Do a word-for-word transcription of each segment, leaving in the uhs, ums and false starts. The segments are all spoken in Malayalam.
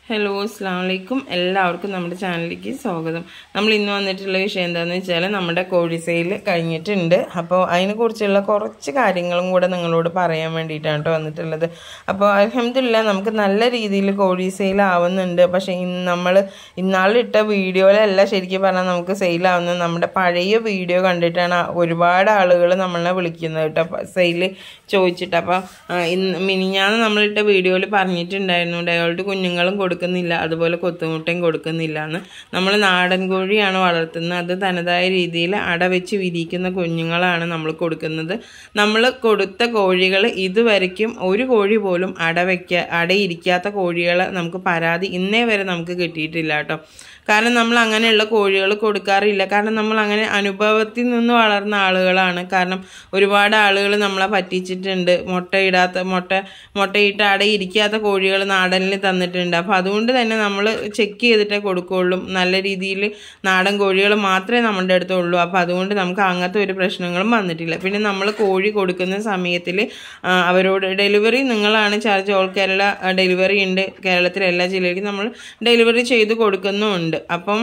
ഹലോ അസ്സലാമു അലൈക്കും എല്ലാവർക്കും നമ്മുടെ ചാനലിലേക്ക് സ്വാഗതം. നമ്മൾ ഇന്ന് വന്നിട്ടുള്ള വിഷയം എന്താണെന്ന് വെച്ചാൽ നമ്മുടെ കോഴി സെയിൽ കഴിഞ്ഞിട്ടുണ്ട്. അപ്പോൾ അതിനെക്കുറിച്ചുള്ള കുറച്ച് കാര്യങ്ങളും കൂടെ നിങ്ങളോട് പറയാൻ വേണ്ടിയിട്ടാണ് കേട്ടോ വന്നിട്ടുള്ളത്. അപ്പോൾ അൽഹംദുലില്ലാ നമുക്ക് നല്ല രീതിയിൽ കോഴി സെയിൽ ആവുന്നുണ്ട്. പക്ഷേ ഇന്ന് നമ്മൾ ഇന്നാളിട്ട വീഡിയോയിലല്ല ശരിക്കും പറഞ്ഞാൽ നമുക്ക് സെയിലാവുന്നത്. നമ്മുടെ പഴയ വീഡിയോ കണ്ടിട്ടാണ് ഒരുപാട് ആളുകൾ നമ്മളെ വിളിക്കുന്നത് കേട്ടോ സെയിൽ ചോദിച്ചിട്ട്. അപ്പോൾ ഇന്ന് മിനിഞ്ഞാന്ന് നമ്മളിട്ട വീഡിയോയിൽ പറഞ്ഞിട്ടുണ്ടായിരുന്നു ഡയോൾഡ് കുഞ്ഞുങ്ങളും കൊടുക്കുന്നില്ല, അതുപോലെ കൊത്തുമുട്ടയും കൊടുക്കുന്നില്ല എന്ന്. നമ്മൾ നാടൻ കോഴിയാണ് വളർത്തുന്നത്. അത് തനതായ രീതിയിൽ അട വെച്ച് വിരിയിക്കുന്ന കുഞ്ഞുങ്ങളാണ് നമ്മൾ കൊടുക്കുന്നത്. നമ്മൾ കൊടുത്ത കോഴികൾ ഇതുവരയ്ക്കും ഒരു കോഴി പോലും അട വയ്ക്ക അടയിരിക്കാത്ത കോഴികളെ നമുക്ക് പരാതി ഇന്നേ വരെ നമുക്ക് കിട്ടിയിട്ടില്ല കേട്ടോ. കാരണം നമ്മൾ അങ്ങനെയുള്ള കോഴികൾ കൊടുക്കാറില്ല. കാരണം നമ്മൾ അങ്ങനെ അനുഭവത്തിൽ നിന്ന് വളർന്ന ആളുകളാണ്. കാരണം ഒരുപാട് ആളുകൾ നമ്മളെ പറ്റിച്ചിട്ടുണ്ട്. മുട്ടയിടാത്ത മുട്ട മുട്ടയിട്ട് അടയിരിക്കാത്ത കോഴികൾ നാടനിൽ തന്നിട്ടുണ്ട്. അപ്പോൾ അതുകൊണ്ട് തന്നെ നമ്മൾ ചെക്ക് ചെയ്തിട്ടേ കൊടുക്കുകയുള്ളൂ. നല്ല രീതിയിൽ നാടൻ കോഴികൾ മാത്രമേ നമ്മുടെ അടുത്തുള്ളൂ. അപ്പോൾ അതുകൊണ്ട് നമുക്ക് അങ്ങനത്തെ ഒരു പ്രശ്നങ്ങളും വന്നിട്ടില്ല. പിന്നെ നമ്മൾ കോഴി കൊടുക്കുന്ന സമയത്തിൽ അവരോട് ഡെലിവറി നിങ്ങളാണ് ചാർജ്. ഓൾ കേരള ഡെലിവറി ഉണ്ട്. കേരളത്തിലെ എല്ലാ ജില്ലയിലേക്കും നമ്മൾ ഡെലിവറി ചെയ്ത് കൊടുക്കുന്നുമുണ്ട്. അപ്പം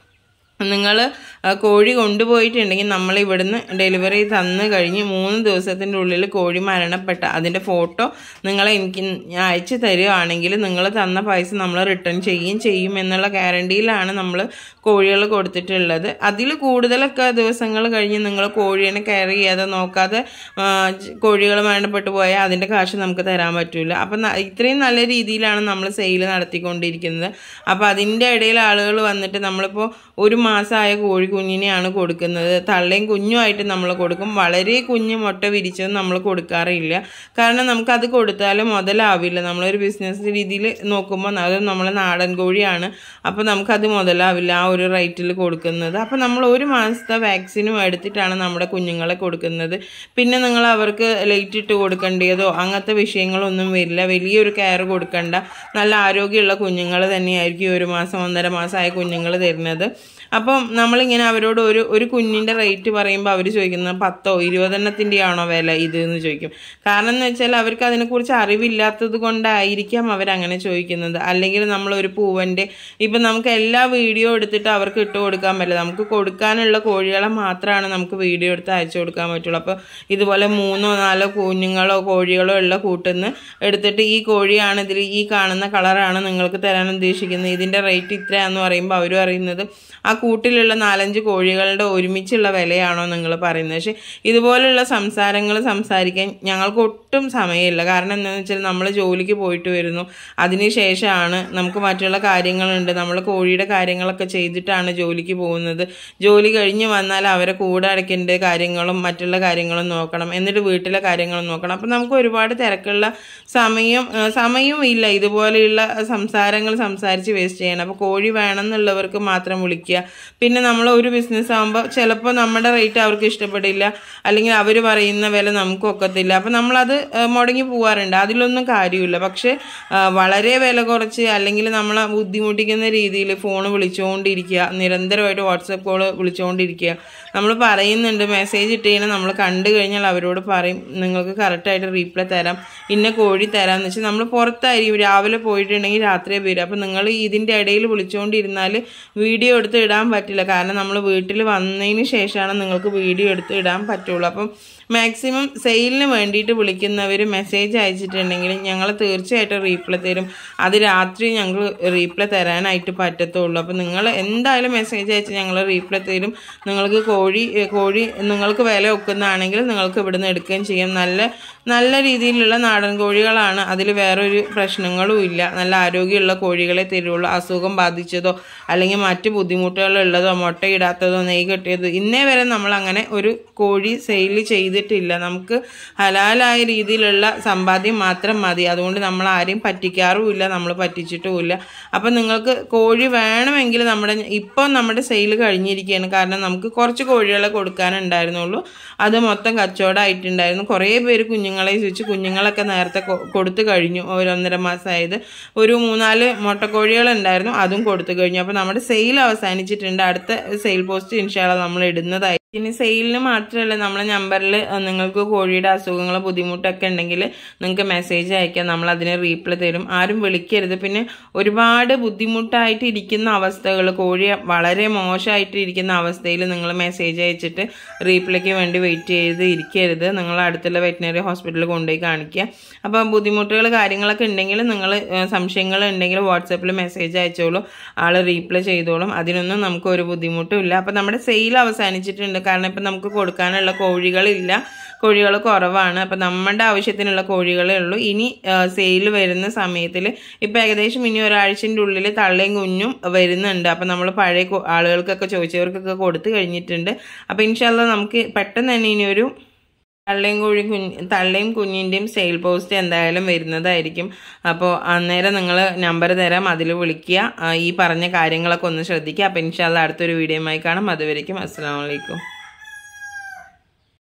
നിങ്ങൾ കോഴി കൊണ്ടുപോയിട്ടുണ്ടെങ്കിൽ നമ്മൾ ഇവിടുന്ന് ഡെലിവറി തന്നു കഴിഞ്ഞ് മൂന്ന് ദിവസത്തിൻ്റെ ഉള്ളിൽ കോഴി മരണപ്പെട്ട അതിൻ്റെ ഫോട്ടോ നിങ്ങൾ എനിക്ക് അയച്ചു തരികയാണെങ്കിൽ നിങ്ങൾ തന്ന പൈസ നമ്മൾ റിട്ടേൺ ചെയ്യുകയും ചെയ്യും എന്നുള്ള ഗ്യാരണ്ടിയിലാണ് നമ്മൾ കോഴികൾ കൊടുത്തിട്ടുള്ളത്. അതിൽ കൂടുതലൊക്കെ ദിവസങ്ങൾ കഴിഞ്ഞ് നിങ്ങൾ കോഴീനെ കെയർ ചെയ്യാതെ നോക്കാതെ കോഴികൾ മരണപ്പെട്ടു പോയാൽ അതിൻ്റെ കാശ് നമുക്ക് തരാൻ പറ്റില്ല. അപ്പം ഇത്രയും നല്ല രീതിയിലാണ് നമ്മൾ സെയിൽ നടത്തിക്കൊണ്ടിരിക്കുന്നത്. അപ്പോൾ അതിൻ്റെ ഇടയിൽ ആളുകൾ വന്നിട്ട് നമ്മളിപ്പോൾ ഒരു മാസമായ കോഴി കുഞ്ഞിനെയാണ് കൊടുക്കുന്നത്. തള്ളയും കുഞ്ഞുമായിട്ട് നമ്മൾ കൊടുക്കും. വളരെ കുഞ്ഞ് മുട്ട വിരിച്ചത് നമ്മൾ കൊടുക്കാറില്ല. കാരണം നമുക്കത് കൊടുത്താലും മുതലാവില്ല. നമ്മളൊരു ബിസിനസ് രീതിയിൽ നോക്കുമ്പോൾ അത് നമ്മൾ നാടൻ കോഴിയാണ്. അപ്പോൾ നമുക്കത് മുതലാവില്ല ആ ഒരു റേറ്റിൽ കൊടുക്കുന്നത്. അപ്പോൾ നമ്മൾ ഒരു മാസത്തെ വാക്സിനും എടുത്തിട്ടാണ് നമ്മുടെ കുഞ്ഞുങ്ങളെ കൊടുക്കുന്നത്. പിന്നെ നിങ്ങൾ അവർക്ക് ലൈറ്റ് ഇട്ട് കൊടുക്കേണ്ടതോ അങ്ങനത്തെ വിഷയങ്ങളൊന്നും വരില്ല. വലിയൊരു കെയർ കൊടുക്കണ്ട. നല്ല ആരോഗ്യമുള്ള കുഞ്ഞുങ്ങൾ തന്നെയായിരിക്കും ഒരു മാസം ഒന്നര മാസമായ കുഞ്ഞുങ്ങൾ തരുന്നത്. അപ്പം നമ്മളിങ്ങനെ അവരോട് ഒരു ഒരു കുഞ്ഞിൻ്റെ റേറ്റ് പറയുമ്പോൾ അവർ ചോദിക്കുന്നത് പത്തോ ഇരുപതെണ്ണത്തിൻ്റെ ആണോ വില ഇത് എന്ന് ചോദിക്കും. കാരണം എന്ന് വെച്ചാൽ അവർക്ക് അതിനെക്കുറിച്ച് അറിവില്ലാത്തത് കൊണ്ടായിരിക്കാം അവരങ്ങനെ ചോദിക്കുന്നത്. അല്ലെങ്കിൽ നമ്മളൊരു പൂവൻ്റെ ഇപ്പം നമുക്ക് എല്ലാ വീഡിയോ എടുത്തിട്ട് അവർക്ക് ഇട്ട് കൊടുക്കാൻ പറ്റില്ല. നമുക്ക് കൊടുക്കാനുള്ള കോഴികളെ മാത്രമാണ് നമുക്ക് വീഡിയോ എടുത്ത് അയച്ചു കൊടുക്കാൻ പറ്റുള്ളൂ. അപ്പോൾ ഇതുപോലെ മൂന്നോ നാലോ കുഞ്ഞുങ്ങളോ കോഴികളോ ഉള്ള കൂട്ടുന്ന് എടുത്തിട്ട് ഈ കോഴിയാണ് ഇതിൽ ഈ കാണുന്ന കളറാണ് നിങ്ങൾക്ക് തരാൻ ഉദ്ദേശിക്കുന്നത്, ഇതിൻ്റെ റേറ്റ് ഇത്രയാണെന്ന് പറയുമ്പോൾ അവരും അറിയുന്നത് ആ കൂട്ടിലുള്ള നാലഞ്ച് കോഴികളുടെ ഒരുമിച്ചുള്ള വിലയാണോ നിങ്ങൾ പറയുന്നത്. പക്ഷേ ഇതുപോലുള്ള സംസാരങ്ങൾ സംസാരിക്കാൻ ഞങ്ങൾക്ക് ഒട്ടും സമയമില്ല. കാരണം എന്താണെന്ന് വെച്ചാൽ നമ്മൾ ജോലിക്ക് പോയിട്ട് വരുന്നു. അതിന് ശേഷമാണ് നമുക്ക് മറ്റുള്ള കാര്യങ്ങളുണ്ട്. നമ്മൾ കോഴിയുടെ കാര്യങ്ങളൊക്കെ ചെയ്തിട്ടാണ് ജോലിക്ക് പോകുന്നത്. ജോലി കഴിഞ്ഞ് വന്നാൽ അവരെ കൂടെ അടയ്ക്കേണ്ട കാര്യങ്ങളും മറ്റുള്ള കാര്യങ്ങളും നോക്കണം. എന്നിട്ട് വീട്ടിലെ കാര്യങ്ങളും നോക്കണം. അപ്പം നമുക്ക് ഒരുപാട് തിരക്കുള്ള സമയം സമയവും ഇല്ല ഇതുപോലെയുള്ള സംസാരങ്ങൾ സംസാരിച്ച് വേസ്റ്റ് ചെയ്യണം. അപ്പോൾ കോഴി വേണമെന്നുള്ളവർക്ക് മാത്രം വിളിക്കുക. പിന്നെ നമ്മൾ ഒരു ബിസിനസ് ആകുമ്പോൾ ചിലപ്പോൾ നമ്മുടെ റേറ്റ് അവർക്ക് ഇഷ്ടപ്പെടില്ല, അല്ലെങ്കിൽ അവർ പറയുന്ന വില നമുക്ക് ഒക്കത്തില്ല. അപ്പം നമ്മളത് മുടങ്ങി പോകാറുണ്ട്. അതിലൊന്നും കാര്യമില്ല. പക്ഷേ വളരെ വില കുറച്ച് അല്ലെങ്കിൽ നമ്മളെ ബുദ്ധിമുട്ടിക്കുന്ന രീതിയിൽ ഫോൺ വിളിച്ചുകൊണ്ടിരിക്കുക, നിരന്തരമായിട്ട് വാട്സപ്പ് കോൾ വിളിച്ചുകൊണ്ടിരിക്കുക. നമ്മൾ പറയുന്നുണ്ട്, മെസ്സേജ് ഇട്ട് കഴിഞ്ഞാൽ നമ്മൾ കണ്ടു കഴിഞ്ഞാൽ അവരോട് പറയും നിങ്ങൾക്ക് കറക്റ്റായിട്ട് റീപ്ലൈ തരാം, ഇന്ന കോഴി തരാമെന്ന് വെച്ചാൽ നമ്മൾ പുറത്തായിരിക്കും. രാവിലെ പോയിട്ടുണ്ടെങ്കിൽ രാത്രിയെ വരും. അപ്പം നിങ്ങൾ ഇതിൻ്റെ ഇടയിൽ വിളിച്ചുകൊണ്ടിരുന്നാൽ വീഡിയോ എടുത്ത് ഇടാൻ പറ്റില്ല. കാരണം നമ്മൾ വീട്ടിൽ വന്നതിന് ശേഷമാണ് നിങ്ങൾക്ക് വീഡിയോ എടുത്ത് ഇടാൻ പറ്റുള്ളൂ. അപ്പം മാക്സിമം സെയിലിന് വേണ്ടിയിട്ട് വിളിക്കുന്നവർ മെസ്സേജ് അയച്ചിട്ടുണ്ടെങ്കിൽ ഞങ്ങൾ തീർച്ചയായിട്ടും റീപ്ലൈ തരും. അത് രാത്രി ഞങ്ങൾ റീപ്ലൈ തരാനായിട്ട് പറ്റത്തുള്ളൂ. അപ്പം നിങ്ങൾ എന്തായാലും മെസ്സേജ് അയച്ച് ഞങ്ങൾ റീപ്ലൈ തരും. നിങ്ങൾക്ക് കോഴി കോഴി നിങ്ങൾക്ക് വില ഒക്കുന്നതാണെങ്കിൽ നിങ്ങൾക്ക് ഇവിടുന്ന് എടുക്കുകയും ചെയ്യാം. നല്ല നല്ല രീതിയിലുള്ള നാടൻ കോഴികളാണ്. അതിൽ വേറൊരു പ്രശ്നങ്ങളും ഇല്ല. നല്ല ആരോഗ്യമുള്ള കോഴികളെ തരുള്ളൂ. അസുഖം ബാധിച്ചതോ അല്ലെങ്കിൽ മറ്റ് ബുദ്ധിമുട്ടുകളുള്ളതോ മുട്ടയിടാത്തതോ നെയ്യ് കെട്ടിയതോ ഇന്നേ വരെ നമ്മൾ അങ്ങനെ ഒരു കോഴി സെയിൽ ചെയ്തിട്ടില്ല. നമുക്ക് ഹലാലായ രീതിയിലുള്ള സമ്പാദ്യം മാത്രം മതി. അതുകൊണ്ട് നമ്മൾ ആരെയും പറ്റിക്കാറുമില്ല, നമ്മൾ പറ്റിച്ചിട്ടുമില്ല. അപ്പം നിങ്ങൾക്ക് കോഴി വേണമെങ്കിൽ നമ്മുടെ ഇപ്പോൾ നമ്മുടെ സെയിൽ കഴിഞ്ഞിരിക്കുകയാണ്. കാരണം നമുക്ക് കുറച്ച് കോഴികളെ കൊടുക്കാനുണ്ടായിരുന്നുള്ളൂ. അത് മൊത്തം കച്ചവടമായിട്ടുണ്ടായിരുന്നു. കുറേ പേര് കുഞ്ഞുങ്ങളെ ചോദിച്ചു. കുഞ്ഞുങ്ങളൊക്കെ നേരത്തെ കൊടുത്തു കഴിഞ്ഞു. ഒരു ഒന്നര മാസമായത് ഒരു മൂന്നാല് മുട്ടക്കോഴികളുണ്ടായിരുന്നു, അതും കൊടുത്തു കഴിഞ്ഞു. അപ്പോൾ നമ്മുടെ സെയിൽ അവസാനിച്ചിട്ടുണ്ട്. അടുത്ത സെയിൽ പോസ്റ്റ് ഇൻഷാ അല്ലാഹ് നമ്മൾ ഇടുന്നതായി. പിന്നെ സെയിലിന് മാത്രമല്ല നമ്മളെ നമ്പറിൽ നിങ്ങൾക്ക് കോഴിയുടെ അസുഖങ്ങളോ ബുദ്ധിമുട്ടൊക്കെ ഉണ്ടെങ്കിൽ നിങ്ങൾക്ക് മെസ്സേജ് അയക്കാം, നമ്മൾ അതിന് റീപ്ലൈ തരും. ആരും വിളിക്കരുത്. പിന്നെ ഒരുപാട് ബുദ്ധിമുട്ടായിട്ട് ഇരിക്കുന്ന അവസ്ഥകൾ, കോഴി വളരെ മോശമായിട്ട് ഇരിക്കുന്ന അവസ്ഥയിൽ നിങ്ങൾ മെസ്സേജ് അയച്ചിട്ട് റീപ്ലൈക്ക് വേണ്ടി വെയിറ്റ് ചെയ്ത് ഇരിക്കരുത്. നിങ്ങൾ അടുത്തുള്ള വെറ്റിനറി ഹോസ്പിറ്റലിൽ കൊണ്ടുപോയി കാണിക്കുക. അപ്പോൾ ബുദ്ധിമുട്ടുകൾ കാര്യങ്ങളൊക്കെ ഉണ്ടെങ്കിൽ നിങ്ങൾ സംശയങ്ങൾ ഉണ്ടെങ്കിൽ വാട്സാപ്പിൽ മെസ്സേജ് അയച്ചോളൂ, ആൾ റീപ്ലൈ ചെയ്തോളും. അതിനൊന്നും നമുക്ക് ഒരു ബുദ്ധിമുട്ടും ഇല്ല. അപ്പോൾ നമ്മുടെ സെയിൽ അവസാനിച്ചിട്ടുണ്ട്. കാരണം ഇപ്പം നമുക്ക് കൊടുക്കാനുള്ള കോഴികളില്ല, കോഴികൾ കുറവാണ്. അപ്പം നമ്മുടെ ആവശ്യത്തിനുള്ള കോഴികളേ ഉള്ളൂ. ഇനി സെയിൽ വരുന്ന സമയത്തിൽ ഇപ്പം ഏകദേശം ഇനി ഒരാഴ്ചൻ്റെ ഉള്ളിൽ തള്ളയും കുഞ്ഞും വരുന്നുണ്ട്. അപ്പം നമ്മൾ പഴയ ആളുകൾക്കൊക്കെ ചോദിച്ചവർക്കൊക്കെ കൊടുത്തു കഴിഞ്ഞിട്ടുണ്ട്. അപ്പം ഇൻഷാല്ലാ നമുക്ക് പെട്ടെന്ന് തന്നെ ഇനി ഒരു തള്ളയും കോഴി കുഞ്ഞ് തള്ളയും കുഞ്ഞിൻ്റെയും സെയിൽ പോസ്റ്റ് എന്തായാലും വരുന്നതായിരിക്കും. അപ്പോൾ അന്നേരം നിങ്ങൾ നമ്പർ തരാം, അതിൽ വിളിക്കുക. ഈ പറഞ്ഞ കാര്യങ്ങളൊക്കെ ഒന്ന് ശ്രദ്ധിക്കുക. അപ്പോൾ ഇൻഷാല്ലാ അടുത്തൊരു വീഡിയോയുമായി കാണാം. അതുവരേക്കും അസ്സലാമു അലൈക്കും.